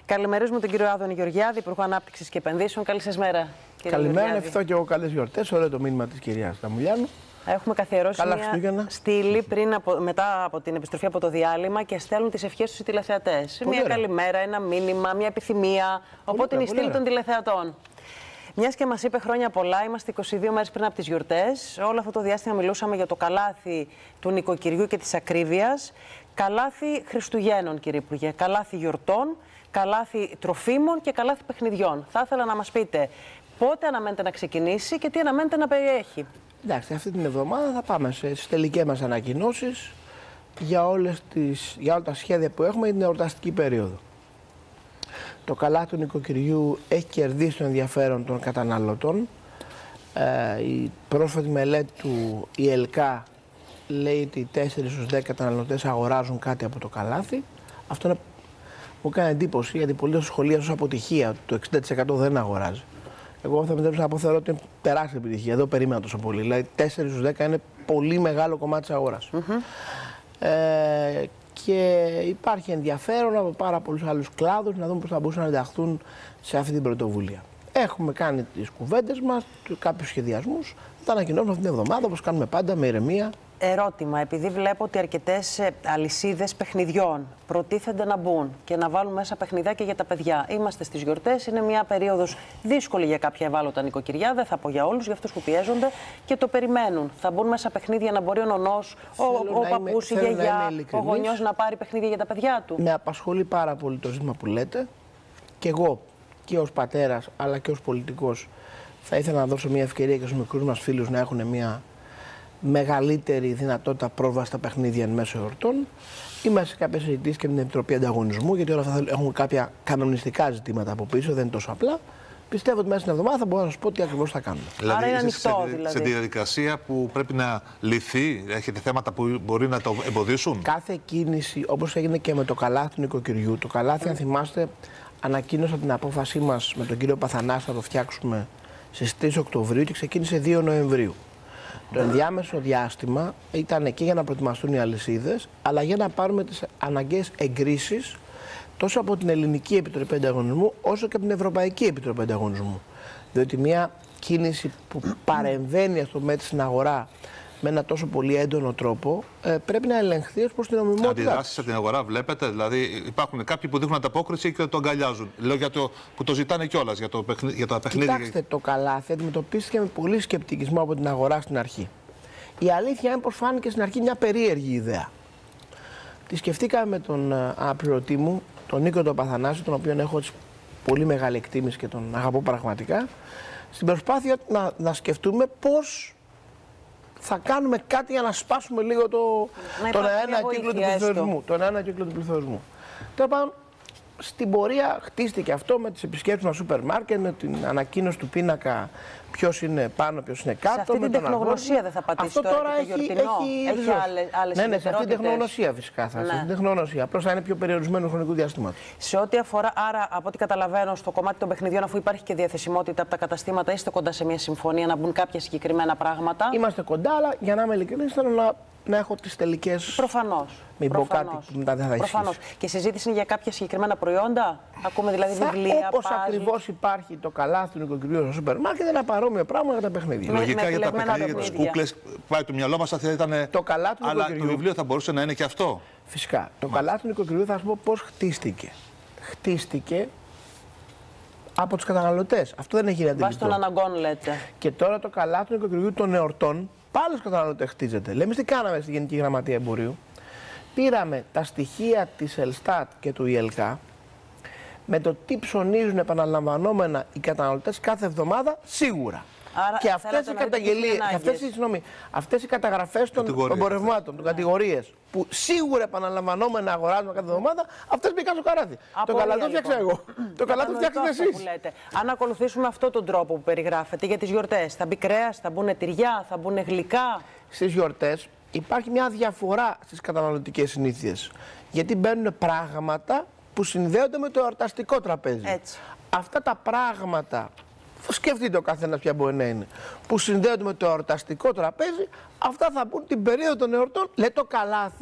Καλημερίζουμε τον κύριο Άδωνη Γεωργιάδη, Υπουργό Ανάπτυξης και Επενδύσεων. Καλή σας μέρα, κύριε Καλημέρα, να ευχηθώ και εγώ καλές γιορτές. Ωραίο το μήνυμα της κυρίας Σταμουλιάνου. Έχουμε καθιερώσει μια στήλη μετά από την επιστροφή από το διάλειμμα και στέλνουν τις ευχές τους οι τηλεθεατές. Μια καλημέρα, ένα μήνυμα, μια επιθυμία. Οπότε είναι η στήλη των τηλεθεατών. Μιας και μας είπε χρόνια πολλά, είμαστε 22 μέρες πριν από τις γιορτές. Όλο αυτό το διάστημα μιλούσαμε για το καλάθι του νοικοκυριού και της ακρίβειας. Καλάθι Χριστουγέννων, κύριε Υπουργέ. Καλάθι γιορτών, καλάθι τροφίμων και καλάθι παιχνιδιών. Θα ήθελα να μας πείτε πότε αναμένετε να ξεκινήσει και τι αναμένετε να περιέχει. Εντάξει, αυτή την εβδομάδα θα πάμε στις τελικές μας ανακοινώσεις για όλα τα σχέδια που έχουμε για την εορταστική περίοδο. Το καλάθι του νοικοκυριού έχει κερδίσει το ενδιαφέρον των καταναλωτών. Η πρόσφατη μελέτη του ΙΕΛΚΑ λέει ότι 4 στους 10 καταναλωτές αγοράζουν κάτι από το καλάθι. Αυτό μου κάνει εντύπωση, γιατί πολλοί στο σχολείο ως αποτυχία, το 60% δεν αγοράζει. Εγώ θα μετρέψω να πω, θεωρώ ότι είναι τεράστια επιτυχία. Δεν περίμενα τόσο πολύ. Δηλαδή 4 στους 10 είναι πολύ μεγάλο κομμάτι της αγοράς. Και υπάρχει ενδιαφέρον από πάρα πολλούς άλλους κλάδους να δούμε πώς θα μπορούσαν να ενταχθούν σε αυτή την πρωτοβουλία. Έχουμε κάνει τις κουβέντες μας, κάποιους σχεδιασμούς. Θα τα ανακοινώσουμε αυτή την εβδομάδα, όπως κάνουμε πάντα, με ηρεμία. Ερώτημα, επειδή βλέπω ότι αρκετές αλυσίδες παιχνιδιών προτίθενται να μπουν και να βάλουν μέσα παιχνιδάκια για τα παιδιά. Είμαστε στις γιορτές, είναι μια περίοδος δύσκολη για κάποια ευάλωτα νοικοκυριά, δεν θα πω για όλους, για αυτούς που πιέζονται και το περιμένουν. Θα μπουν μέσα παιχνίδια να μπορεί ο νονός, ο παππούς, η γιαγιά, ο γονιός να πάρει παιχνίδια για τα παιδιά του. Με απασχολεί πάρα πολύ το ζήτημα που λέτε και εγώ και ως πατέρας αλλά και ως πολιτικός θα ήθελα να δώσω μια ευκαιρία και στους μικρούς μας φίλους να έχουν μια μεγαλύτερη δυνατότητα πρόσβαση στα παιχνίδια εν μέσω εορτών. Είμαστε σε κάποιες συζητήσεις και με την Επιτροπή Ανταγωνισμού, γιατί όλα αυτά έχουν κάποια κανονιστικά ζητήματα από πίσω, δεν είναι τόσο απλά. Πιστεύω ότι μέσα στην εβδομάδα θα μπορώ να σας πω τι ακριβώς θα κάνουμε. Άρα είναι ανοιχτό, σε διαδικασία που πρέπει να λυθεί, έχετε θέματα που μπορεί να το εμποδίσουν. Κάθε κίνηση, όπως έγινε και με το καλάθι του νοικοκυριού, το καλάθι, αν θυμάστε, ανακοίνωσα την απόφασή μας με τον κύριο Παθανάση να το φτιάξουμε στις 3 Οκτωβρίου και ξεκίνησε 2 Νοεμβρίου. Το ενδιάμεσο διάστημα ήταν και για να προετοιμαστούν οι αλυσίδες, αλλά για να πάρουμε τις αναγκαίες εγκρίσεις τόσο από την Ελληνική Επιτροπή Ανταγωνισμού, όσο και από την Ευρωπαϊκή Επιτροπή Ανταγωνισμού. Διότι μια κίνηση που παρεμβαίνει ας το μέτρη στην αγορά με ένα τόσο πολύ έντονο τρόπο πρέπει να ελεγχθεί ως προς την νομιμότητα. Αντιδράσεις από την αγορά βλέπετε, δηλαδή υπάρχουν κάποιοι που δείχνουν ανταπόκριση και το αγκαλιάζουν. Λέω για το που το ζητάνε κιόλας για τα παιχνίδια. Κοιτάξτε, το καλάθι αντιμετωπίστηκε με πολύ σκεπτικισμό από την αγορά στην αρχή. Η αλήθεια είναι πως φάνηκε στην αρχή μια περίεργη ιδέα. Τη σκεφτήκαμε με τον αναπληρωτή μου, τον Νίκο τον Παθανάση, τον οποίο έχω πολύ μεγάλη εκτίμηση και τον αγαπώ πραγματικά, στην προσπάθεια να σκεφτούμε πώς θα κάνουμε κάτι για να σπάσουμε λίγο τον αένα κύκλο του πληθωρισμού. Τον αένα κύκλο του πληθωρισμού. Τέλος πάντων, στην πορεία χτίστηκε αυτό με τις επισκέψεις στα σούπερ μάρκετ, με την ανακοίνωση του πίνακα ποιος είναι πάνω, ποιος είναι κάτω. Σε αυτή την τεχνογνωσία δεν θα πατήσει αυτό τώρα έχει άλλες ναι, σε αυτή την τεχνογνωσία φυσικά θα. Ναι. Σε αυτή την τεχνογνωσία. Απλώς θα είναι πιο περιορισμένο χρονικού διαστήματος. Σε ό,τι αφορά, άρα, από ό,τι καταλαβαίνω, στο κομμάτι των παιχνιδιών, αφού υπάρχει και διαθεσιμότητα από τα καταστήματα, είστε κοντά σε μια συμφωνία να μπουν κάποια συγκεκριμένα πράγματα. Είμαστε κοντά, αλλά για να είμαι ειλικρινής, θέλω να έχω τις τελικές. Προφανώς. Μην πω κάτι που μετά δεν θα ισχύσει. Προφανώς. Και συζήτηση είναι για κάποια συγκεκριμένα προϊόντα. Ακούμε δηλαδή βιβλία. Όπως ακριβώς υπάρχει το καλάθι του νοικοκυριού στο σούπερ μάρκετ, ένα παρόμοιο πράγμα για τα παιχνίδια. Λογικά για τα παιχνίδια, για τις κούκλες, πάει το μυαλό μας θα ήταν. Το καλάθι του νοικοκυριού. Αλλά το βιβλίο θα μπορούσε να είναι και αυτό. Φυσικά. Το καλάθι του νοικοκυριού θα σας πω πώς χτίστηκε. Χτίστηκε από τους καταναλωτές. Αυτό δεν έχει γίνει αντιληπτό. Βάσει των αναγκών, λέτε. Και τώρα το καλάθι του νοικοκυριού των εορτών πάλι στους καταναλωτές χτίζεται. Λέμε τι κάναμε στη Γενική Γραμματεία Εμπορίου. Πήραμε τα στοιχεία της Ελστάτ και του ΙΕΛΚΑ με το τι ψωνίζουν επαναλαμβανόμενα οι καταναλωτές κάθε εβδομάδα σίγουρα. Άρα, και αυτές οι καταγγελίες, αυτές οι καταγραφές των εμπορευμάτων, των κατηγορίες που σίγουρα επαναλαμβανόμενα αγοράζουμε κάθε εβδομάδα, αυτές μπήκαν στο καράβι. Το καλάθι το φτιάξα εγώ. Το καλάθι το φτιάξατε εσείς. Αν ακολουθήσουμε αυτόν τον τρόπο που περιγράφετε για τις γιορτές, θα μπει κρέας, θα μπουν τυριά, θα μπουν γλυκά. Στις γιορτές υπάρχει μια διαφορά στις καταναλωτικές συνήθειες. Γιατί μπαίνουν πράγματα που συνδέονται με το εορταστικό τραπέζι. Έτσι. Αυτά τα πράγματα, σκεφτείτε ο καθένας ποια μπορεί να είναι, που συνδέονται με το εορταστικό τραπέζι, αυτά θα μπουν την περίοδο των εορτών. Λέει το καλάθι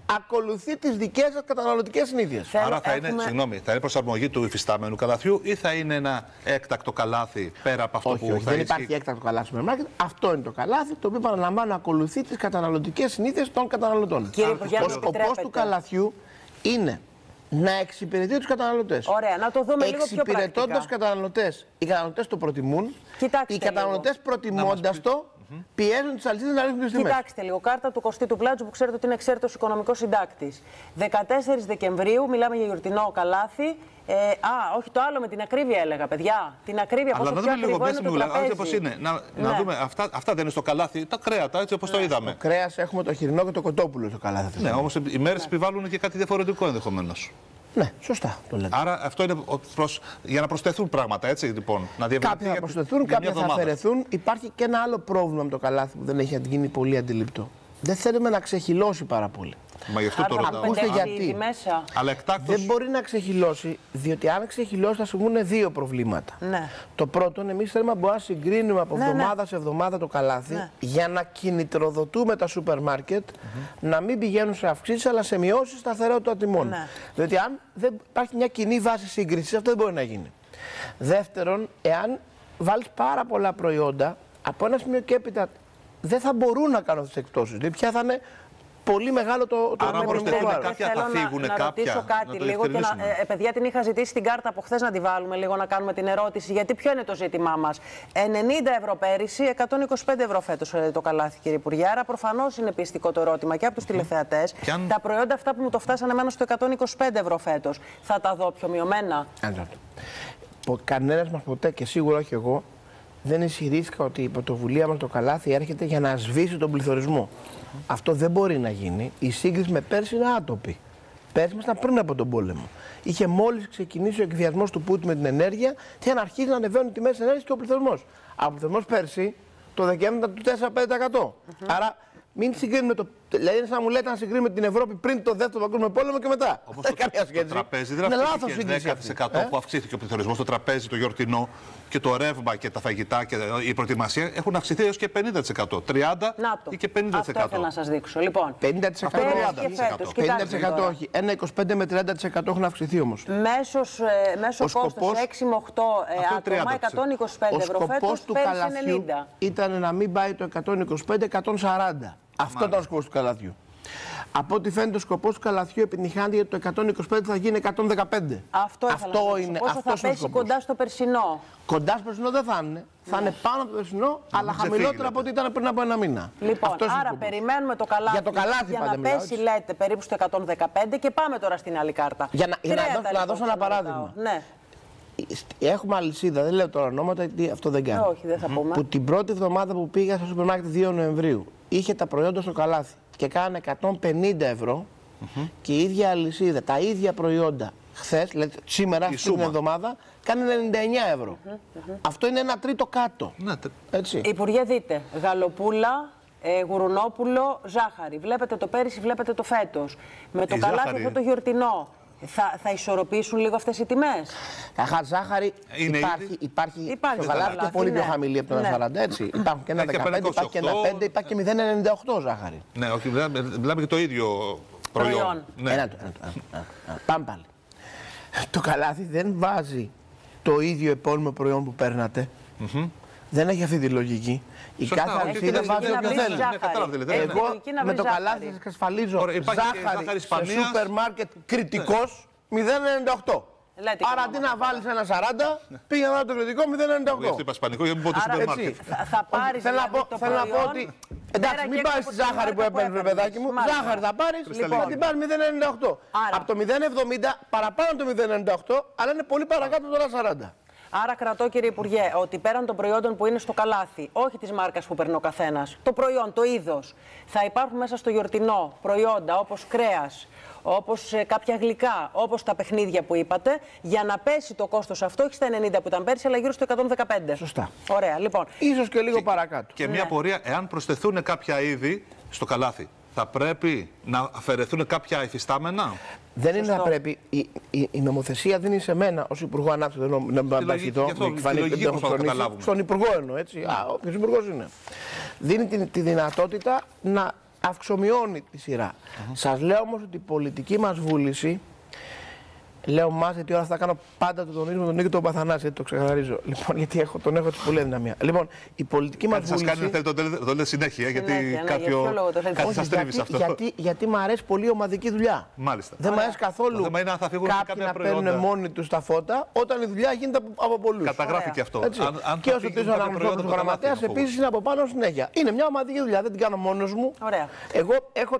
ακολουθεί τις δικές σας καταναλωτικές συνήθειες. Άρα θα είναι προσαρμογή του υφιστάμενου καλαθιού ή θα είναι ένα έκτακτο καλάθι πέρα από αυτό που θα δεν υπάρχει έκτακτο καλάθι στο μάρκετ. Αυτό είναι το καλάθι, το οποίο παραλαμβάνω ακολουθεί τις καταναλωτικές συνήθειες των καταναλωτών. Ο σκοπός του καλαθιού είναι να εξυπηρετεί τους καταναλωτές. Ωραία, να το δούμε λίγο πιο πρακτικά. Εξυπηρετώντας τους καταναλωτές, οι καταναλωτές το προτιμούν. Κοιτάξτε οι καταναλωτές προτιμώντας το, πιέζουν τις αλυσίδες να ρίχνουν τις τιμές. Κοιτάξτε λίγο, κάρτα του Κωστή του Πλάτζου που ξέρετε ότι είναι εξαίρετος οικονομικός συντάκτης. 14 Δεκεμβρίου, μιλάμε για γιορτινό καλάθι. Όχι, το άλλο με την ακρίβεια έλεγα, παιδιά. Την ακρίβεια, πόσο πιο ακριβό είναι το τραπέζι. Πώς είναι. Να δούμε, αυτά δεν είναι στο καλάθι, τα κρέατα, έτσι όπως το είδαμε. Το κρέας έχουμε το χοιρινό και το κοτόπουλο στο καλάθι. Ναι, όμως οι μέρες επιβάλλουν και κάτι διαφορετικό ενδεχομένως. Ναι, σωστά το λέτε. Άρα αυτό είναι για να προσθεθούν πράγματα, έτσι λοιπόν. Κάποια θα προσθεθούν, κάποια θα αφαιρεθούν. Υπάρχει και ένα άλλο πρόβλημα με το καλάθι που δεν έχει γίνει πολύ αντιληπτό. Δεν θέλουμε να ξεχυλώσει πάρα πολύ. Μα γι' αυτό το ρωτάω. Ακούστε γιατί. Αλλά εκτάκτως... Δεν μπορεί να ξεχυλώσει, διότι αν ξεχυλώσει θα συμβούν δύο προβλήματα. Ναι. Το πρώτο, εμείς θέλουμε να μπορούμε να συγκρίνουμε από εβδομάδα σε εβδομάδα το καλάθι για να κινητροδοτούμε τα σούπερ μάρκετ να μην πηγαίνουν σε αυξήσεις αλλά σε μειώσεις σταθερότητα τιμών. Διότι αν δεν υπάρχει μια κοινή βάση σύγκρισης, αυτό δεν μπορεί να γίνει. Δεύτερον, εάν βάλεις πάρα πολλά προϊόντα, από ένα σημείο και έπειτα δεν θα μπορούν να κάνουν αυτές τις εκπτώσεις. Δηλαδή πια θα είναι πολύ μεγάλο το οικονομικό βάρος. Θέλω να ρωτήσω κάτι λίγο και παιδιά, την είχα ζητήσει την κάρτα από χθες να τη βάλουμε λίγο να κάνουμε την ερώτηση. Γιατί ποιο είναι το ζήτημά μας. 90 ευρώ πέρυσι, 125 ευρώ φέτος το καλάθι, κύριε Υπουργέ. Άρα προφανώς είναι πιστικό το ερώτημα και από τους τηλεθεατές. Τα προϊόντα αυτά που μου το φτάσανε εμένα στο 125 ευρώ φέτος, θα τα δω πιο μειωμένα. Κανένας μας ποτέ και σίγουρα όχι εγώ δεν ισχυρίστηκα ότι η πρωτοβουλία μας το καλάθι έρχεται για να σβήσει τον πληθωρισμό. Αυτό δεν μπορεί να γίνει. Η σύγκριση με πέρσι είναι άτοπη. Πέρσι ήμασταν πριν από τον πόλεμο. Είχε μόλις ξεκινήσει ο εκβιασμός του Πούτιν με την ενέργεια και να αρχίσει να ανεβαίνουν οι τιμές της ενέργειας και ο πληθωρισμός. Ο πληθωρισμός πέρσι το Δεκέμβριο ήταν του 4-5%. Άρα μην συγκρίνουμε το. Δηλαδή, σαν να μου λέτε να συγκρίνουμε την Ευρώπη πριν το δεύτερο παγκόσμιο πόλεμο και μετά. Όπως το τραπέζι δεν αυξήθηκε 10% που αυξήθηκε ο πληθωρισμός. Το τραπέζι, το γιορτινό και το ρεύμα και τα φαγητά και η προετοιμασία έχουν αυξηθεί έως και 50%. 30% ή και 50%. Αυτό ήθελα να σας δείξω. Λοιπόν, 50% όχι. Ένα 25 με 30% έχουν αυξηθεί όμως. Μέσο κόστος 6 με 8 άτομα, 125 ευρώ φέτος. Ο σκοπός του καλαθιού ήταν να μην πάει το 125-140. Αυτό ήταν ο σκοπός του καλαθιού. Από ό,τι φαίνεται, ο σκοπός του καλαθιού επιτυχάνεται γιατί το 125 θα γίνει 115. Αυτό είναι. Πόσο θα πέσει κοντά στο περσινό. Κοντά στο περσινό δεν θα είναι. Θα είναι πάνω από το περσινό, αλλά χαμηλότερα από ό,τι ήταν πριν από ένα μήνα. Λοιπόν, άρα περιμένουμε το καλάθι για να πέσει, λέτε, περίπου στο 115 και πάμε τώρα στην άλλη κάρτα. Να δώσω ένα παράδειγμα. Έχουμε αλυσίδα, δεν λέω τώρα ονόματα, γιατί αυτό δεν κάνει. Όχι, δεν θα πούμε. Που την πρώτη εβδομάδα που πήγα στο σούπερ μάρκετ 2 Νοεμβρίου είχε τα προϊόντα στο καλάθι και κάνανε 150 ευρώ και η ίδια αλυσίδα, τα ίδια προϊόντα χθες, δηλαδή σήμερα, αυτή την εβδομάδα, κάνανε 99 ευρώ. Αυτό είναι 1 τρίτο κάτω. Έτσι. Υπουργέ, δείτε, γαλοπούλα, γουρουνόπουλο, ζάχαρη. Βλέπετε το πέρυσι, βλέπετε το φέτος. Με το καλάθι αυτό το γιορτινό. Θα ισορροπήσουν λίγο αυτές οι τιμές. Ζάχαρη υπάρχει στο καλάθι και πολύ πιο χαμηλή από το 1,40, έτσι. Υπάρχουν και ένα 15, υπάρχει και ένα 5, υπάρχει και 0,98 ζάχαρη. Ναι, όχι, μιλάμε και το ίδιο προϊόν. Πάμε πάλι. Το καλάθι δεν βάζει το ίδιο επώνυμο προϊόν που παίρνατε. Δεν έχει αυτή τη λογική. Η κάθε αλυσίδα βάζει όποιο θέλει. Εγώ με το καλάθι σας εξασφαλίζω ζάχαρη σε σούπερ μάρκετ κριτικός 0,98. Άρα αντί να βάλεις ένα 40, πήγα να βάλω το κριτικό 0,98. Αυτό είπα ισπανικό για να μην πω το σούπερ μάρκετ. Θα πάρεις θέλω να πω ότι εντάξει, μην πάρεις τη ζάχαρη που έπαιρνες, παιδάκι μου. Ζάχαρη θα πάρεις, θα την πάρεις 0,98. Από το 0,70 παραπάνω το 0,98, αλλά είναι πολύ παρακάτω το 1,40. Άρα κρατώ, κύριε Υπουργέ, ότι πέραν των προϊόντων που είναι στο καλάθι, όχι της μάρκας που παίρνει ο καθένας, το προϊόν, το είδος, θα υπάρχουν μέσα στο γιορτινό προϊόντα όπως κρέας, όπως κάποια γλυκά, όπως τα παιχνίδια που είπατε, για να πέσει το κόστος αυτό, όχι στα 90 που ήταν πέρσι, αλλά γύρω στο 115. Σωστά. Ωραία, λοιπόν. Ίσως και λίγο παρακάτω. Και μια πορεία, εάν προσθεθούν κάποια είδη στο καλάθι, θα πρέπει να αφαιρεθούν κάποια υφιστάμενα. Δεν είναι να πρέπει. Η νομοθεσία δίνει σε μένα ως Υπουργό Ανάπτυξης, να μην παραπλακηθώ, στον Υπουργό εννοώ, έτσι. Όποιος Υπουργός είναι. Δίνει τη δυνατότητα να αυξομειώνει τη σειρά. Σας λέω όμως ότι η πολιτική μας βούληση, λέω μας γιατί όλα αυτά κάνω πάντα το τονίζω με τον Νίκο τον Παθανάση, γιατί το ξεκαθαρίζω. Λοιπόν, γιατί τον έχω πολύ δυναμία. Λοιπόν, η πολιτική μας βούληση. Σας κάνει το λέτε συνέχεια, γιατί κάτι σας τρίβει σε αυτό. Γιατί μου αρέσει πολύ η ομαδική δουλειά. Μάλιστα. Δεν μου αρέσει καθόλου κάποιοι να παίρνουν μόνοι τους τα φώτα, όταν η δουλειά γίνεται από πολλούς. Καταγράφει αυτό. Και ο Σωτήρης Αναγνωστόπουλος ο γραμματέας επίσης είναι από πάνω συνέχεια. Είναι μια ομαδική δουλειά, δεν την κάνω μόνος μου. Εγώ έχω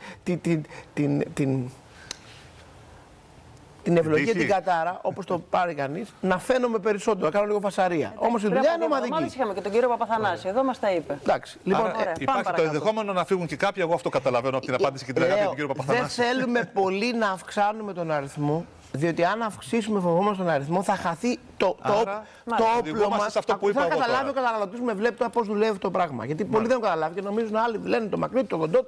την ευλογία, την κατάρα, όπως το πάρει κανείς, να φαίνομαι περισσότερο, να κάνω λίγο φασαρία. Όμως η δουλειά είναι ομαδική. Εμείς είχαμε και τον κύριο Παπαθανάση, εδώ μας τα είπε. Εντάξει, λοιπόν, υπάρχει το ενδεχόμενο να φύγουν και κάποιοι, εγώ αυτό καταλαβαίνω από την απάντηση και την αγάπη του κύριου Παπαθανάση. Δεν θέλουμε πολύ να αυξάνουμε τον αριθμό, διότι αν αυξήσουμε φοβόμαστε τον αριθμό, θα χαθεί το όπλο μας. Θα καταλάβει ο καταναλωτής με βλέπει πώς δουλεύει το πράγμα. Γιατί πολλοί δεν καταλάβουν και νομίζουν άλλοι λένε το μακρύ, το κοντό.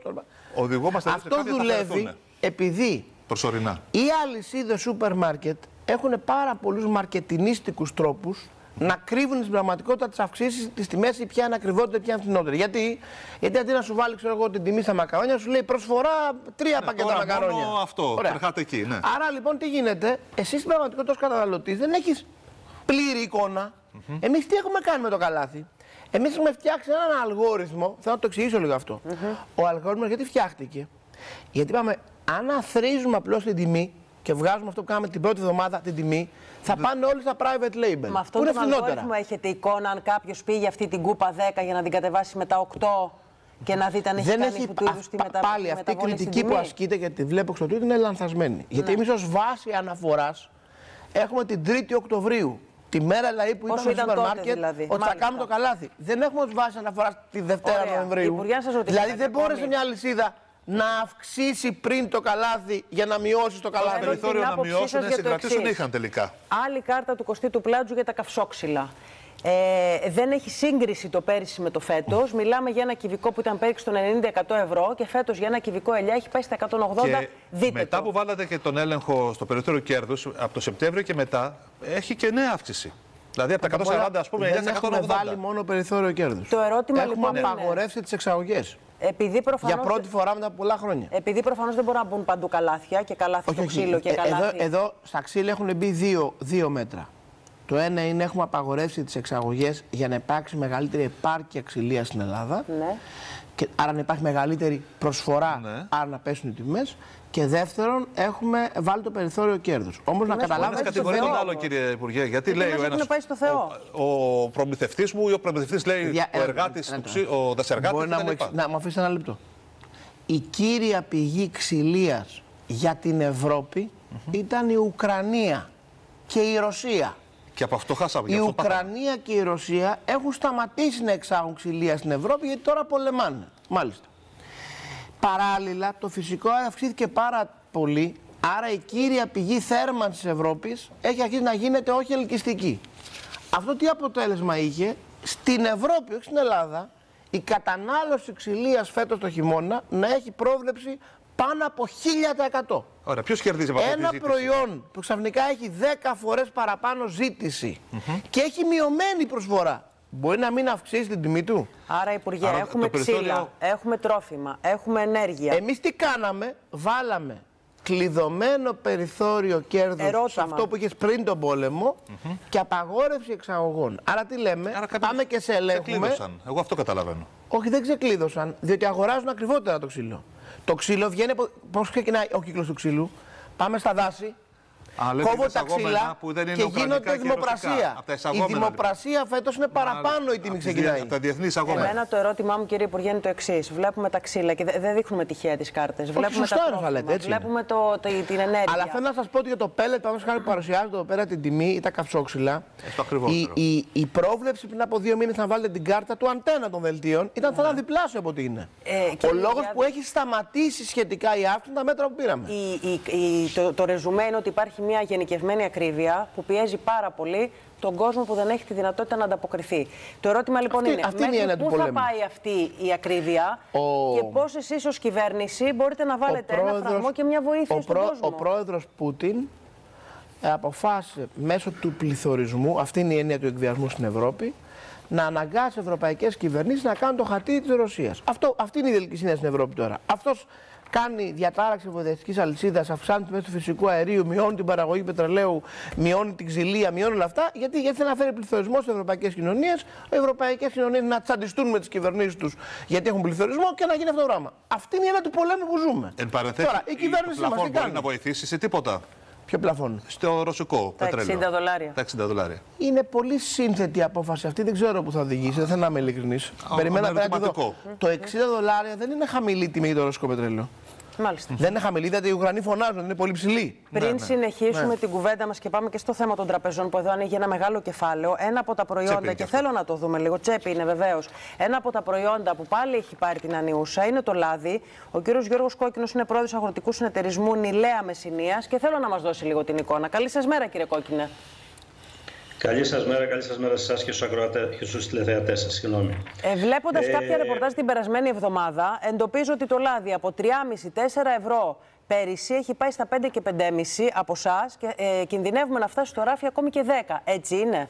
Αυτό δουλεύει επειδή. Προσωρινά. Οι αλυσίδες σούπερ μάρκετ έχουν πάρα πολλούς μαρκετινίστικους τρόπους να κρύβουν στην πραγματικότητα τις αυξήσεις, τις τιμές ή ποια είναι ακριβότερη, ποια είναι φθηνότερη. Γιατί αντί να σου βάλει την τιμή στα μακαρόνια, σου λέει προσφορά 3 πακέτα μακαρόνια. Αυτό, τρεχάτε εκεί. Ναι. Άρα λοιπόν τι γίνεται, εσύ στην πραγματικότητα ως καταναλωτής δεν έχεις πλήρη εικόνα. Εμείς τι έχουμε κάνει με το καλάθι. Εμείς έχουμε φτιάξει έναν αλγόριθμο, θέλω να το εξηγήσω λίγο αυτό. Ο αλγόριθμος γιατί φτιάχτηκε. Γιατί είπαμε, αν αθροίζουμε απλώς την τιμή και βγάζουμε αυτό που κάναμε την πρώτη εβδομάδα την τιμή, θα πάνε όλοι στα private label. Με αυτόν τον αλγόριθμο έχετε εικόνα αν κάποιος πήγε αυτή την κούπα 10 για να την κατεβάσει μετά 8 και να δείτε αν έχει κάνει αυτού του είδους τη μεταβολή. Πάλι αυτή η κριτική που ασκείται, γιατί τη βλέπω στο Twitter, είναι λανθασμένη. Γιατί εμείς ως βάση αναφοράς έχουμε την 3η Οκτωβρίου. Τη μέρα δηλαδή που ήταν στο σούπερ μάρκετ, ότι θα κάνουμε το καλάθι. Δεν έχουμε ως βάση αναφοράς τη Δευτέρα Νοεμβρίου. Δηλαδή δεν μπόρεσε μια αλυσίδα να αυξήσει πριν το καλάθι για να μειώσει το καλάθι. Το περιθώριο να μειώσουν, να συγκρατήσουν είχαν τελικά. Άλλη κάρτα του Κωστή του Πλάτζου για τα καυσόξυλα. Δεν έχει σύγκριση το πέρυσι με το φέτος. Μιλάμε για ένα κυβικό που ήταν πέρυσι στο 90-100 ευρώ και φέτος για ένα κυβικό ελιά έχει πάει στα 180. Δείτε μετά που βάλατε και τον έλεγχο στο περιθώριο κέρδους, από το Σεπτέμβριο και μετά έχει και νέα αύξηση. Δηλαδή από τα 140 ας πούμε, δεν έχουμε βάλει μόνο περιθώριο κέρδους. Το ερώτημα έχουμε λοιπόν απαγορεύσει τις εξαγωγές. Για πρώτη φορά μετά από πολλά χρόνια. Επειδή προφανώς δεν μπορούν να μπουν παντού καλάθια και καλάθι στο ξύλο και καλάθι. Εδώ στα ξύλα έχουν μπει δύο μέτρα. Το ένα είναι έχουμε απαγορεύσει τις εξαγωγές για να υπάρξει μεγαλύτερη επάρκεια ξυλίας στην Ελλάδα. Ναι. Και άρα να υπάρχει μεγαλύτερη προσφορά, άρα να πέσουν οι τιμές. Και δεύτερον, έχουμε βάλει το περιθώριο κέρδους. Όμως να καταλάβετε. Ένα κατηγορεί τον άλλο, κύριε Υπουργέ, γιατί λέει ο ένας. Ο προμηθευτής μου ή ο προμηθευτής λέει ο εργάτης, ο δασεργάτης. Μπορεί να μου αφήσει ένα λεπτό. Η κύρια πηγή ξυλίας για την Ευρώπη ήταν η Ουκρανία και η Ρωσία. Και από αυτό χάσαμε. Η Ουκρανία και η Ρωσία έχουν σταματήσει να εξάγουν ξυλία στην Ευρώπη γιατί τώρα πολεμάνε. Μάλιστα. Παράλληλα, το φυσικό αέριο αυξήθηκε πάρα πολύ, άρα η κύρια πηγή θέρμανσης της Ευρώπης έχει αρχίσει να γίνεται όχι ελκυστική. Αυτό τι αποτέλεσμα είχε, στην Ευρώπη, όχι στην Ελλάδα, η κατανάλωση ξυλίας φέτος το χειμώνα να έχει πρόβλεψη πάνω από 1000%. Ωραία, ποιος κερδίζει από αυτή τη ζήτηση? Ένα προϊόν που ξαφνικά έχει 10 φορές παραπάνω ζήτηση και έχει μειωμένη προσφορά, μπορεί να μην αυξήσει την τιμή του. Άρα, Υπουργέ, έχουμε ξύλα, έχουμε τρόφιμα, έχουμε ενέργεια. Εμείς τι κάναμε, βάλαμε κλειδωμένο περιθώριο κέρδους σε αυτό που είχες πριν τον πόλεμο και απαγόρευση εξαγωγών. Άρα τι λέμε, πάμε και σε ελέγχουμε. Ξεκλείδωσαν. Εγώ αυτό καταλαβαίνω. Όχι, δεν ξεκλείδωσαν, διότι αγοράζουν ακριβότερα το ξύλο. Το ξύλο βγαίνει από. Πώς ξεκινάει ο κύκλος του ξύλου? Πάμε στα δάση. Κόβω τα ξύλα και γίνονται δημοπρασία. Η δημοπρασία φέτος είναι παραπάνω η τιμή ξεκινάει. Από τα διεθνή εισαγόμενα. Εμένα το ερώτημά μου, κύριε Υπουργέ, είναι το εξής. Βλέπουμε τα ξύλα και δεν δείχνουμε τυχαία τις κάρτες. Βλέπουμε τα τρόφιμα, βλέπουμε την ενέργεια. Αλλά θέλω να σας πω ότι για το πέλετ, παραδείγματος χάρη, παρουσιάζεται εδώ πέρα την τιμή ή τα καυσόξυλα. Η πρόβλεψη πριν από 2 μήνες να βάλετε την κάρτα του αντένα των δελτίων ήταν θα ήταν διπλάσιο από ό,τι είναι. Ο λόγος που έχει σταματήσει σχετικά η αύξηση είναι τα μέτρα που πήραμε. Το ρεζουμέ είναι ότι υπάρχει μια γενικευμένη ακρίβεια που πιέζει πάρα πολύ τον κόσμο που δεν έχει τη δυνατότητα να ανταποκριθεί. Το ερώτημα λοιπόν είναι μέχρι πού θα πάει αυτή η ακρίβεια και πώς εσείς ως κυβέρνηση μπορείτε να βάλετε ένα φραγμό και μια βοήθεια στον κόσμο. Ο πρόεδρος Πούτιν αποφάσισε μέσω του πληθωρισμού, αυτή είναι η έννοια του εκβιασμού στην Ευρώπη, να αναγκάσει ευρωπαϊκές κυβερνήσεις να κάνουν το χατήρι της Ρωσίας. Αυτή είναι η διελκυσία στην Ευρώπη τώρα. Αυτός κάνει διατάραξη εφοδιαστικής αλυσίδας, αυξάνει τη μέση του φυσικού αερίου, μειώνει την παραγωγή πετρελαίου, μειώνει την ξυλία, μειώνει όλα αυτά. Γιατί θέλει να φέρει πληθωρισμό στις ευρωπαϊκές κοινωνίες, οι ευρωπαϊκές κοινωνίες να τσαντιστούν με τις κυβερνήσεις τους γιατί έχουν πληθωρισμό και να γίνει αυτό το πράγμα. Αυτή είναι η έννοια του πολέμου που ζούμε. Εν παρενθέσει, τώρα, η κυβέρνηση μας τι μπορεί να βοηθήσει σε τίποτα. Ποιο πλαφόν? Στο ρωσικό πετρέλαιο. Τα $60. Είναι πολύ σύνθετη η απόφαση αυτή, δεν ξέρω πού θα οδηγήσει, δεν θέλω να είμαι ειλικρινής. Περιμένω να δω. Το $60 δεν είναι χαμηλή τιμή για το ρωσικό πετρέλαιο. Μάλιστα. Δεν είναι χαμηλή, γιατί οι Ουκρανοί φωνάζουν, είναι πολύ ψηλή. Πριν συνεχίσουμε την κουβέντα μας και πάμε και στο θέμα των τραπεζών, που εδώ ανοίγει ένα μεγάλο κεφάλαιο, ένα από τα προϊόντα, και θέλω να το δούμε λίγο, τσέπη είναι βεβαίως, ένα από τα προϊόντα που πάλι έχει πάρει την ανιούσα είναι το λάδι. Ο κύριος Γιώργος Κόκκινος είναι πρόεδρος αγροτικού συνεταιρισμού Νηλέα Μεσσηνίας και θέλω να μας δώσει λίγο την εικόνα. Καλή σας μέρα, κύριε Κόκκινε. Καλή σας μέρα σε εσάς και στους τηλεθεατές σας. Συγγνώμη. Βλέποντας κάποια ρεπορτάζ την περασμένη εβδομάδα, εντοπίζω ότι το λάδι από 3,5-4 ευρώ πέρυσι έχει πάει στα 5 και 5,5 από εσάς και κινδυνεύουμε να φτάσει στο ράφι ακόμη και 10. Έτσι είναι?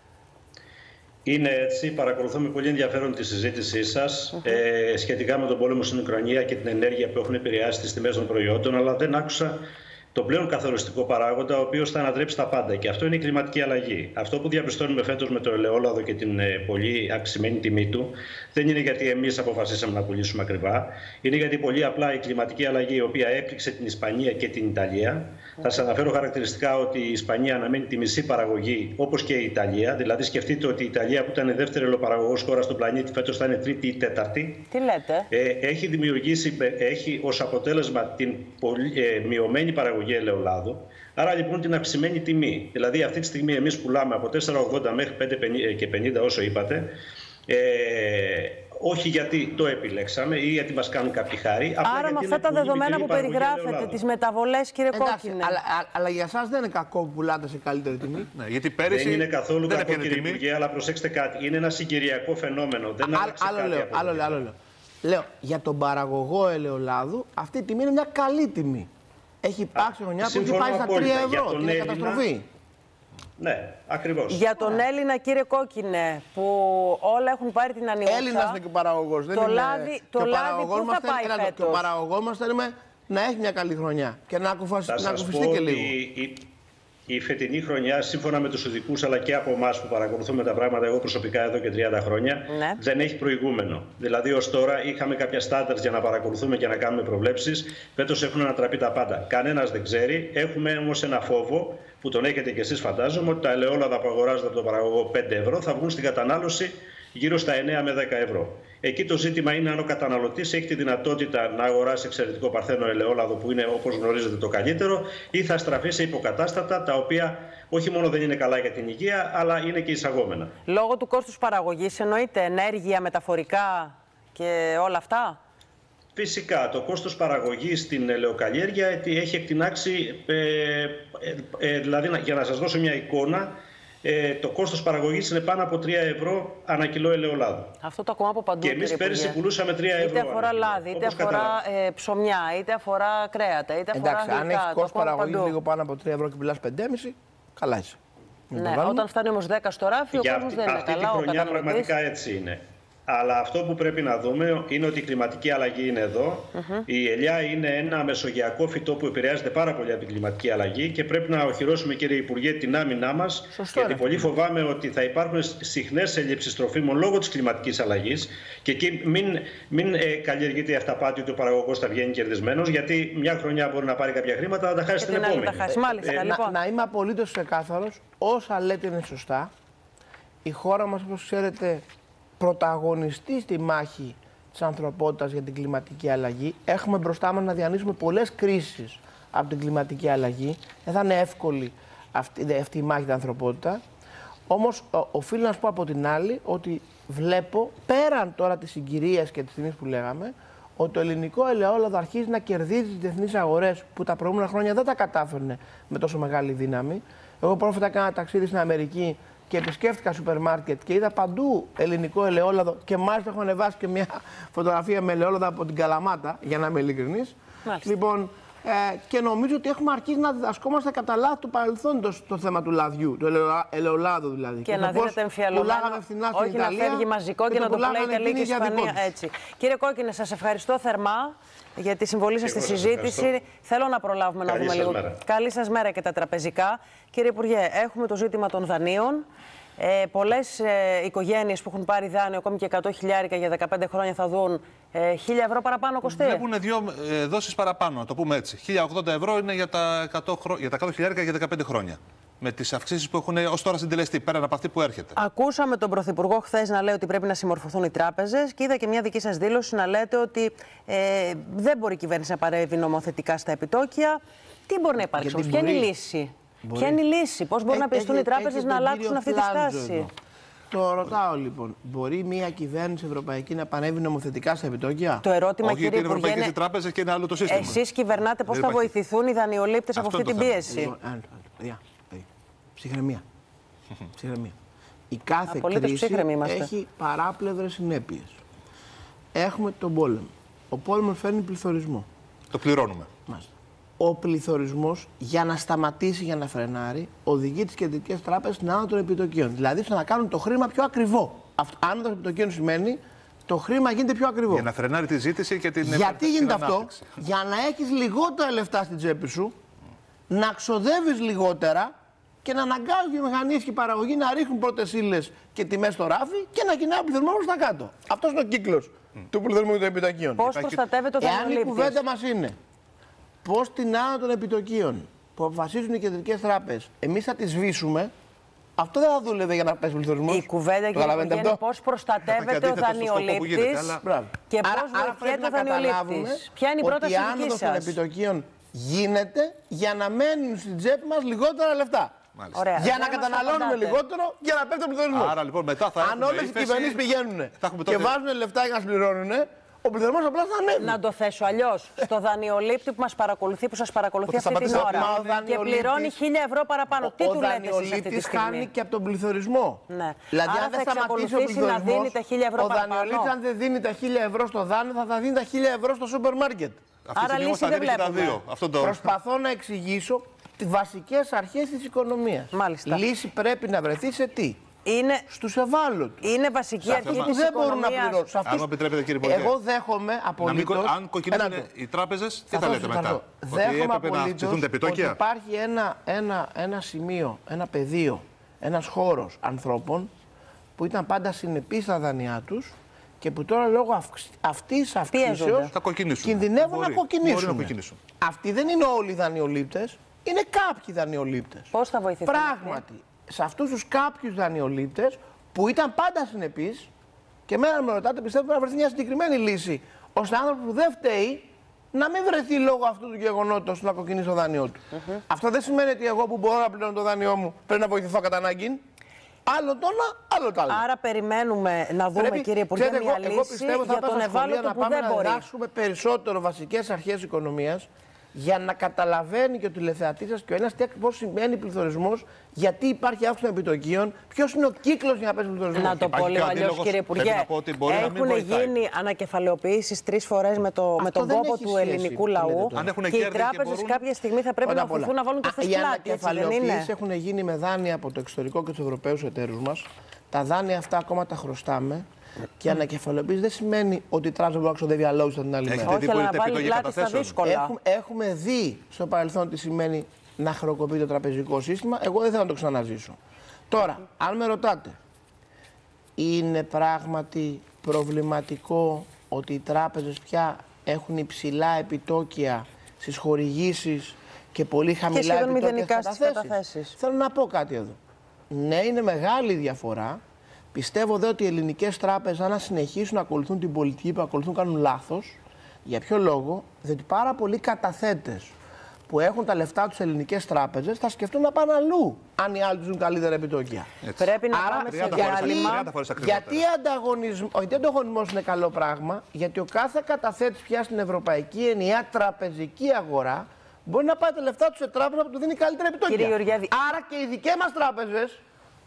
Είναι έτσι. Παρακολουθώ με πολύ ενδιαφέρον τη συζήτησή σας σχετικά με τον πόλεμο στην Ουκρανία και την ενέργεια που έχουν επηρεάσει τις τιμές των προϊόντων, αλλά δεν άκουσα τον πλέον καθοριστικό παράγοντα, ο οποίος θα ανατρέψει τα πάντα. Και αυτό είναι η κλιματική αλλαγή. Αυτό που διαπιστώνουμε φέτος με το ελαιόλαδο και την πολύ αυξημένη τιμή του, δεν είναι γιατί εμείς αποφασίσαμε να πουλήσουμε ακριβά. Είναι γιατί πολύ απλά η κλιματική αλλαγή, η οποία έπληξε την Ισπανία και την Ιταλία. Θα σας αναφέρω χαρακτηριστικά ότι η Ισπανία αναμένει τη μισή παραγωγή, όπως και η Ιταλία. Δηλαδή, σκεφτείτε ότι η Ιταλία, που ήταν η δεύτερη ελαιοπαραγωγός χώρα στον πλανήτη, φέτος θα είναι τρίτη ή τέταρτη. Τι λέτε? Έχει ως αποτέλεσμα την μειωμένη παραγωγή ελαιολάδου, άρα λοιπόν την αυξημένη τιμή. Δηλαδή αυτή τη στιγμή εμείς πουλάμε από 4,80 μέχρι 5,50 όσο είπατε, όχι γιατί το επιλέξαμε ή γιατί μας κάνουν κάποιοι χάρη. Άρα με αυτά τα δεδομένα που περιγράφετε, τις μεταβολές, κύριε Κόκκινε. Αλλά για εσάς δεν είναι κακό που πουλάτε σε καλύτερη τιμή. Ναι, γιατί πέρυσι δεν είναι καθόλου κακό, κύριε Υπουργέ, αλλά προσέξτε κάτι. Είναι ένα συγκυριακό φαινόμενο. Δεν άλλο λέω. Λέω, για τον παραγωγό ελαιολάδου αυτή η τιμή είναι μια καλή τιμή. Έχει υπάρξει χρονιά που έχει πάει στα 3 ευρώ. Είναι καταστροφή. Ναι, ακριβώς. Για τον Έλληνα, κύριε Κόκκινε, που όλα έχουν πάρει την ανιούσα. Έλληνας είναι και ο παραγωγός. Το λάδι πού θα πάει φέτος? Το παραγωγό μας θέλουμε να έχει μια καλή χρονιά και να ακουφιστεί και λίγο. Η φετινή χρονιά, σύμφωνα με τους ειδικούς αλλά και από εμάς που παρακολουθούμε τα πράγματα, εγώ προσωπικά εδώ και 30 χρόνια, δεν έχει προηγούμενο. Δηλαδή, ως τώρα είχαμε κάποια στάνταρds για να παρακολουθούμε και να κάνουμε προβλέψεις. Φέτος έχουν ανατραπεί τα πάντα. Κανένας δεν ξέρει. Έχουμε όμως ένα φόβο, που τον έχετε κι εσείς φαντάζομαι, ότι τα ελαιόλαδα που αγοράζονται από τον παραγωγό 5 ευρώ θα βγουν στην κατανάλωση γύρω στα 9 με 10 ευρώ. Εκεί το ζήτημα είναι αν ο καταναλωτής έχει τη δυνατότητα να αγοράσει εξαιρετικό παρθένο ελαιόλαδο, που είναι, όπως γνωρίζετε, το καλύτερο, ή θα στραφεί σε υποκατάστατα τα οποία όχι μόνο δεν είναι καλά για την υγεία, αλλά είναι και εισαγόμενα. Λόγω του κόστους παραγωγής εννοείται, ενέργεια, μεταφορικά και όλα αυτά? Φυσικά, το κόστος παραγωγής στην ελαιοκαλλιέργεια έχει εκτινάξει, δηλαδή για να σας δώσω μια εικόνα, το κόστος παραγωγής είναι πάνω από 3 ευρώ ανά κιλό ελαιολάδου. Αυτό το ακούμε από παντού. Και εμείς πέρυσι πουλούσαμε 3 ευρώ. Είτε αφορά λάδι, είτε αφορά ψωμιά, είτε αφορά κρέατα, είτε αφορά γλυκά. Αν έχει κόστος παραγωγής λίγο πάνω από 3 ευρώ και πουλάς 5,5, καλά είσαι. Ναι, όταν φτάνει όμως 10 στο ράφι, ο κόσμος δεν είναι καλά. Αυτή τη χρονιά πραγματικά έτσι είναι. Αλλά αυτό που πρέπει να δούμε είναι ότι η κλιματική αλλαγή είναι εδώ. Η ελιά είναι ένα μεσογειακό φυτό που επηρεάζεται πάρα πολύ από την κλιματική αλλαγή και πρέπει να οχυρώσουμε, κύριε Υπουργέ, την άμυνά μας. Γιατί πολύ φοβάμαι ότι θα υπάρχουν συχνές έλλειψεις τροφίμων λόγω της κλιματικής αλλαγής. Και εκεί μην καλλιεργείται η αυταπάτη ότι ο παραγωγός θα βγαίνει κερδισμένος, γιατί μια χρονιά μπορεί να πάρει κάποια χρήματα, αλλά τα χάσει την επόμενη. Να είμαι απολύτως ξεκάθαρος, όσα λέτε είναι σωστά. Η χώρα μας, όπως ξέρετε, πρωταγωνιστή στη μάχη της ανθρωπότητας για την κλιματική αλλαγή. Έχουμε μπροστά μας να διανύσουμε πολλές κρίσεις από την κλιματική αλλαγή. Δεν θα είναι εύκολη αυτή η μάχη της ανθρωπότητα. Όμως, οφείλω να σου πω από την άλλη ότι βλέπω, πέραν τώρα της συγκυρίας και της τιμής που λέγαμε, ότι το ελληνικό ελαιόλαδο αρχίζει να κερδίζει τις διεθνείς αγορές που τα προηγούμενα χρόνια δεν τα κατάφερνε με τόσο μεγάλη δύναμη. Εγώ πρόσφατα έκανα ταξίδι στην Αμερική και επισκέφτηκα σούπερ μάρκετ και είδα παντού ελληνικό ελαιόλαδο και μάλιστα έχω ανεβάσει και μια φωτογραφία με ελαιόλαδο από την Καλαμάτα, για να είμαι ειλικρινής. Λοιπόν, Και νομίζω ότι έχουμε αρχίσει να διδασκόμαστε κατά λάθος του παρελθόντος το θέμα του λαδιού, του ελαιολάδου δηλαδή. Και να δίνετε εμφιαλωμένο, όχι να φεύγει μαζικό και να το πουλάει Ιταλία και Ισπανία. Έτσι. Κύριε Κόκκινε, σας ευχαριστώ θερμά για τη συμβολή σας στη συζήτηση. Θέλω να προλάβουμε να δούμε λίγο. Καλή σας μέρα και τα τραπεζικά. Κύριε Υπουργέ, έχουμε το ζήτημα των δανείων. Πολλές οικογένειες που έχουν πάρει δάνειο, ακόμη και 100.000 για 15 χρόνια, θα δουν 1.000 ευρώ παραπάνω κοστί. Βλέπουν 2 δόσεις παραπάνω, να το πούμε έτσι. 1.080 ευρώ είναι για τα 100.000 για 15 χρόνια. Με τις αυξήσεις που έχουν ως τώρα συντελεστεί, πέραν από αυτή που έρχεται. Ακούσαμε τον Πρωθυπουργό χθες να λέει ότι πρέπει να συμμορφωθούν οι τράπεζες και είδα και μια δική σας δήλωση να λέτε ότι δεν μπορεί η κυβέρνηση να παρέμβει νομοθετικά στα επιτόκια. Τι μπορεί να υπάρξει όμως, ποια είναι η λύση? Ποια είναι η λύση, πώς μπορούν να πιεστούν οι τράπεζες να αλλάξουν αυτή τη στάση? Εδώ. Το ρωτάω λοιπόν, μπορεί μια κυβέρνηση ευρωπαϊκή να πανεύει νομοθετικά στα επιτόκια? Το ερώτημα, κύριε Υπουργέ, είναι ευρωπαϊκές τράπεζες και είναι άλλο το σύστημα. Εσείς κυβερνάτε, πώς θα βοηθηθούν οι δανειολήπτες από αυτή την πίεση? Ψυχραιμία. Η κάθε κρίση έχει παράπλευρες συνέπειες. Έχουμε τον πόλεμο. Ο πόλεμος φέρνει πληθωρισμό. Το πληρώνουμε. Μάλιστα. Ο πληθωρισμός, για να σταματήσει, για να φρενάρει, οδηγεί τις κεντρικές τράπεζες στην άνοδο των επιτοκίων. Δηλαδή στο να κάνουν το χρήμα πιο ακριβό. Άνοδο των επιτοκίων σημαίνει το χρήμα γίνεται πιο ακριβό. Για να φρενάρει τη ζήτηση και την ανάπτυξη. Γιατί γίνεται αυτό? Για να έχεις λιγότερα λεφτά στην τσέπη σου, να ξοδεύεις λιγότερα και να αναγκάζουν οι βιομηχανίες και οι παραγωγοί να ρίχνουν πρώτες ύλες και τιμές στο ράφι και να κινάει ο πληθωρισμός προς τα κάτω. Αυτός είναι ο κύκλος του πληθωρισμού και των επιτοκίων. Πώς προστατεύεται ο δανειολήπτης? Εάν η κουβέντα μας είναι πώς την άνοδο των επιτοκίων που αποφασίζουν οι κεντρικές τράπεζες εμείς θα τις σβήσουμε, αυτό δεν θα δούλευε για να πέσει ο πληθωρισμός. Η κουβέντα είναι πώς προστατεύεται ο δανειολήπτης και πώς βοηθιέται ο δανειολήπτης. Ποια είναι η πρόταση δική σας? Η άνοδος των επιτοκίων γίνεται για να μένουν στην τσέπη μας λιγότερα λεφτά. Ωραία. Για να καταναλώνουμε λιγότερο και να πέφτει ο πληθωρισμός. Άρα λοιπόν μετά θα αν όλες οι κυβερνήσεις πηγαίνουν και βάζουν λεφτά για να σπληρώνουν, ο πληθωρισμός απλά θα ανέβει. Να το θέσω αλλιώς. Στο δανειολήπτη που μας παρακολουθεί, που σας παρακολουθεί αυτή την ώρα και πληρώνει 1.000 ευρώ παραπάνω, τι του λέτε εσείς αυτή τη στιγμή? Χάνει και από τον πληθωρισμό. Ναι. Δηλαδή, άρα αν δεν θα εξακολουθήσει να δίνει τα 1.000 ευρώ παραπάνω. Ο δανειολήπτης, αν δεν δίνει τα 1.000 ευρώ στο δάνειο, θα δίνει τα 1.000 ευρώ στο σούπερ μάρκετ. Άρα λύση δεν βλέπουμε. Προσπαθώ να εξηγήσω τις βασικές αρχές της οικονομίας. Μάλιστα. Λύση πρέπει να βρεθεί σε τι? Στους ευάλωτους. Είναι βασική αρχή της οικονομίας. Δεν μπορούν να πληρώσουν. Αν μου επιτρέπετε, κύριε Υπουργέ. Εγώ δέχομαι απολύτως. Αν κοκκινήσουν οι τράπεζες, τι θα λέτε μετά? Δέχομαι απολύτως ότι υπάρχει ένα σημείο, ένα πεδίο, ένας χώρος ανθρώπων που ήταν πάντα συνεπείς στα δάνειά τους και που τώρα λόγω αυτής αυξήσεως κινδυνεύουν να κοκκινήσουν. Αυτοί δεν είναι όλοι οι δανειολήπτες, είναι κάποιοι δανειολήπτες. Πώς θα βοηθηθούν? Πράγματι, σε αυτούς τους κάποιους δανειολήπτες που ήταν πάντα συνεπείς και εμένα με ρωτάτε, πιστεύω να βρεθεί μια συγκεκριμένη λύση ώστε άνθρωπος που δεν φταίει να μην βρεθεί λόγω αυτού του γεγονότος να κοκκινήσει το δάνειό του. Αυτό δεν σημαίνει ότι εγώ που μπορώ να πληρώνω το δάνειό μου πρέπει να βοηθηθώ κατά ανάγκη. Άλλο το ένα, άλλο το άλλο. Άρα περιμένουμε να δούμε, κύριε Υπουργέ, μια λύση για τον ευάλωτο που δεν μπορεί. Να διδάξουμε περισσότερο βασικές αρχές οικονομίας για να καταλαβαίνει και ο τηλεθεατής σας και ο ένας τι ακριβώς σημαίνει πληθωρισμός, γιατί υπάρχει αύξηση των επιτοκίων, ποιος είναι ο κύκλος για να πέσει πληθωρισμός. Να το πω λίγο αλλιώς, κύριε Υπουργέ. Έχουν γίνει ανακεφαλαιοποιήσεις 3 φορές με τον κόπο του ελληνικού λαού. Και οι τράπεζες κάποια στιγμή θα πρέπει να οθηθούν να βάλουν το φως πλάτη. Οι ανακεφαλαιοποιήσεις έχουν γίνει με δάνεια από το εξωτερικό και τους Ευρωπαίους εταίρους μας. Τα δάνεια αυτά ακόμα τα χρωστάμε. Και η ανακεφαλαιοποίηση δεν σημαίνει ότι η τράπεζα μπορεί να ξοδεύει αλόγους την άλλη μέρα. Όχι, αλλά να βάλει πλάτη στα δύσκολα. Έχουμε δει στο παρελθόν τι σημαίνει να χρεοκοπεί το τραπεζικό σύστημα. Εγώ δεν θέλω να το ξαναζήσω. Τώρα, αν με ρωτάτε, είναι πράγματι προβληματικό ότι οι τράπεζες πια έχουν υψηλά επιτόκια στις χορηγήσεις και πολύ χαμηλά επιτόκια στις καταθέσεις? Θέλω να πω κάτι εδώ. Ναι, είναι μεγάλη διαφορά. Πιστεύω δε ότι οι ελληνικές τράπεζες, αν συνεχίσουν να ακολουθούν την πολιτική που ακολουθούν, κάνουν λάθος. Για ποιο λόγο? Διότι πάρα πολλοί καταθέτες που έχουν τα λεφτά τους ελληνικές τράπεζες θα σκεφτούν να πάνε αλλού, αν οι άλλοι τους δουν καλύτερα επιτόκια. Πρέπει να πάμε σε διάλειμμα. Γιατί ο ανταγωνισμός είναι καλό πράγμα? Γιατί ο κάθε καταθέτης πια στην ευρωπαϊκή ενιαία τραπεζική αγορά μπορεί να πάει τα λεφτά του σε τράπεζα που του δίνει καλύτερα επιτόκια. Άρα και οι δικές μας τράπεζες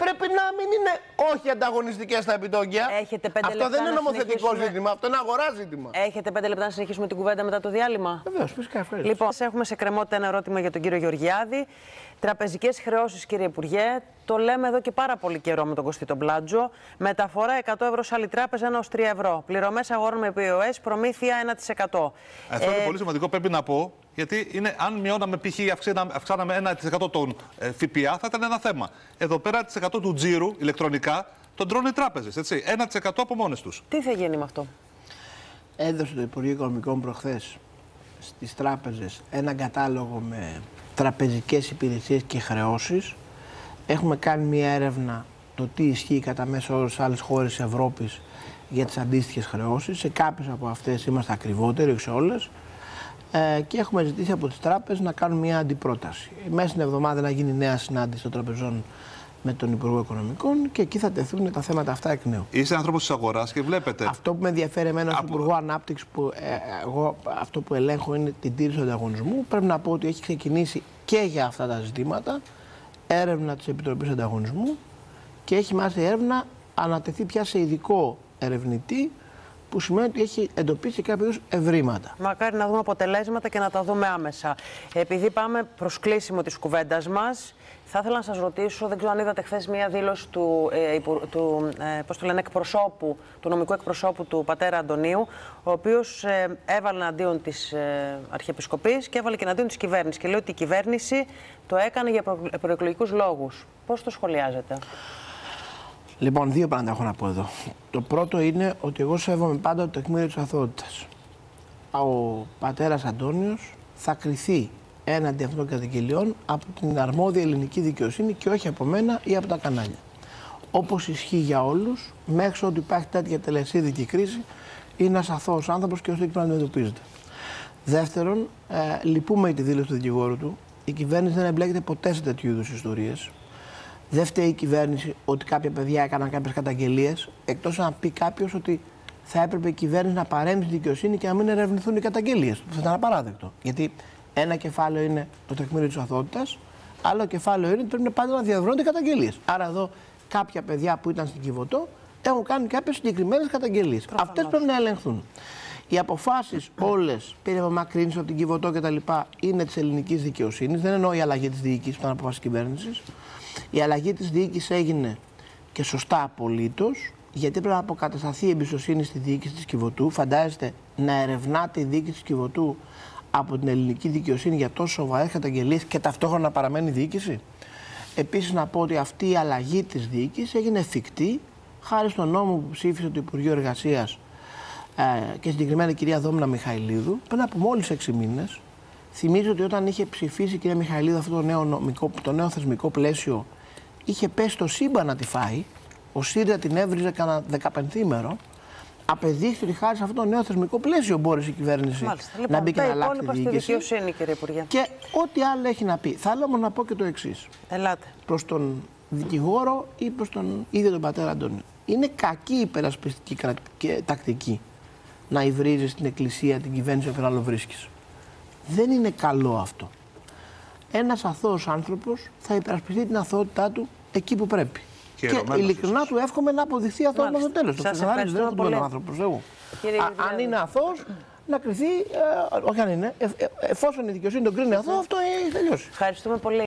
πρέπει να μην είναι όχι ανταγωνιστικές στα επιτόκια. Αυτό δεν είναι νομοθετικό ζήτημα, αυτό είναι αγορά ζήτημα. Έχετε 5 λεπτά να συνεχίσουμε την κουβέντα μετά το διάλειμμα? Βεβαίως, φυσικά, ευχαριστώ. Λοιπόν, έχουμε σε κρεμότητα ένα ερώτημα για τον κύριο Γεωργιάδη. Τραπεζικές χρεώσεις, κύριε Υπουργέ, το λέμε εδώ και πάρα πολύ καιρό με τον Κωστή τον Πλάτζο. Μεταφορά 100 ευρώ σε άλλη τράπεζα, 1 ως 3 ευρώ. Πληρωμές αγορών με POS, προμήθεια 1%. Αυτό είναι πολύ σημαντικό, πρέπει να πω. Γιατί είναι, αν μειώναμε π.χ. αυξάναμε 1% τον ΦΠΑ, θα ήταν ένα θέμα. Εδώ πέρα 1% του τζίρου ηλεκτρονικά τον τρώνε οι τράπεζες. 1% από μόνες τους. Τι θα γίνει με αυτό? Έδωσε το Υπουργείο Οικονομικών προχθές στις τράπεζες έναν κατάλογο με τραπεζικές υπηρεσίες και χρεώσεις. Έχουμε κάνει μια έρευνα το τι ισχύει κατά μέσο όρο σε άλλες χώρες της Ευρώπης για τις αντίστοιχες χρεώσεις. Σε κάποιες από αυτές είμαστε ακριβότεροι, όχι σε όλες. Και έχουμε ζητήσει από τις τράπεζες να κάνουν μια αντιπρόταση. Μέσα στην εβδομάδα να γίνει νέα συνάντηση των τραπεζών με τον Υπουργό Οικονομικών και εκεί θα τεθούν τα θέματα αυτά εκ νέου. Είστε άνθρωπος της αγοράς και βλέπετε. Αυτό που με ενδιαφέρει εμένα ως Υπουργό Ανάπτυξης, που εγώ αυτό που ελέγχω είναι την τήρηση του ανταγωνισμού. Πρέπει να πω ότι έχει ξεκινήσει και για αυτά τα ζητήματα έρευνα της Επιτροπής Ανταγωνισμού και έχει μάλιστα η έρευνα ανατεθεί πια σε ειδικό ερευνητή, που σημαίνει ότι έχει εντοπίσει κάποιους ευρήματα. Μακάρι να δούμε αποτελέσματα και να τα δούμε άμεσα. Επειδή πάμε προς κλείσιμο της κουβέντας μας, θα ήθελα να σας ρωτήσω, δεν ξέρω αν είδατε χθες μία δήλωση εκπροσώπου, του νομικού εκπροσώπου του πατέρα Αντωνίου, ο οποίος έβαλε εναντίον της Αρχιεπισκοπής και έβαλε και εναντίον της κυβέρνησης. Και λέει ότι η κυβέρνηση το έκανε για προεκλογικούς λόγους. Πώς το σχολιάζετε? Λοιπόν, δύο πράγματα έχω να πω εδώ. Το πρώτο είναι ότι εγώ σέβομαι πάντα το τεκμήριο της αθωότητας. Ο πατέρας Αντώνιος θα κριθεί έναντι αυτών των καταγγελιών από την αρμόδια ελληνική δικαιοσύνη και όχι από μένα ή από τα κανάλια. Όπως ισχύει για όλους, μέχρι ότι υπάρχει τέτοια τελεσίδικη κρίση, είναι ένας αθώος άνθρωπος και όσο εκεί πρέπει να αντιμετωπίζεται. Δεύτερον, λυπούμε για τη δήλωση του δικηγόρου του. Η κυβέρνηση δεν εμπλέκεται ποτέ σε τέτοιου είδους ιστορίες. Δεν φταίει η κυβέρνηση ότι κάποια παιδιά έκαναν κάποιες καταγγελίες, εκτός να πει κάποιος ότι θα έπρεπε η κυβέρνηση να παρέμβει στη δικαιοσύνη και να μην ερευνηθούν οι καταγγελίες. Θα ήταν απαράδεκτο. Γιατί ένα κεφάλαιο είναι το τεκμήριο της αθωότητας, άλλο κεφάλαιο είναι ότι πρέπει πάντα να διαδρώνονται οι καταγγελίες. Άρα εδώ κάποια παιδιά που ήταν στην Κιβωτό έχουν κάνει κάποιες συγκεκριμένες καταγγελίες. Αυτές πρέπει να ελεγχθούν. Οι αποφάσεις όλες περί απομακρύνσεων από την Κιβωτό κτλ. Είναι της ελληνικής δικαιοσύνης. Δεν εννοώ η αλλαγή της διοίκησης που ήταν αποφάσεις της κυβέρνησης. Η αλλαγή της διοίκησης έγινε και σωστά απολύτως, γιατί πρέπει να αποκατασταθεί η εμπιστοσύνη στη διοίκηση της Κιβωτού. Φαντάζεστε να ερευνάται η διοίκηση της Κιβωτού από την ελληνική δικαιοσύνη για τόσο σοβαρές καταγγελίες και ταυτόχρονα να παραμένει διοίκηση. Επίσης, να πω ότι αυτή η αλλαγή της διοίκησης έγινε εφικτή χάρη στον νόμο που ψήφισε το Υπουργείο Εργασίας και συγκεκριμένα η κυρία Δόμνα Μιχαηλίδου πριν από μόλις 6 μήνες. Θυμίζω ότι όταν είχε ψηφίσει η κυρία Μιχαηλίδου αυτό το νέο θεσμικό πλαίσιο, είχε πέσει στο σύμπαν να τη φάει. Ο ΣΥΡΙΖΑ την έβριζε κανένα 15ημερο. Απεδείχθη ότι χάρη σε αυτό το νέο θεσμικό πλαίσιο μπόρεσε η κυβέρνηση να μπει και να αλλάξει τη διοίκηση. Κύριε Υπουργέ. Και ό,τι άλλο έχει να πει. Θα ήθελα όμως να πω και το εξής. Ελάτε. Προς τον δικηγόρο ή προς τον ίδιο τον πατέρα Αντώνιο. Είναι κακή υπερασπιστική τακτική να υβρίζεις την εκκλησία, την κυβέρνηση όποιον άλλο βρίσκεις. Δεν είναι καλό αυτό. Ένας αθώος άνθρωπος θα υπερασπιστεί την αθωότητά του εκεί που πρέπει. Και ειλικρινά του εύχομαι να αποδειχθεί αθώος στο τέλος. Σας ευχαριστώ πολύ. Αν είναι αθώος, να κριθεί, όχι αν είναι, εφόσον η δικαιοσύνη τον κρίνει αθώο, αυτό έχει τελειώσει. Ευχαριστούμε πολύ.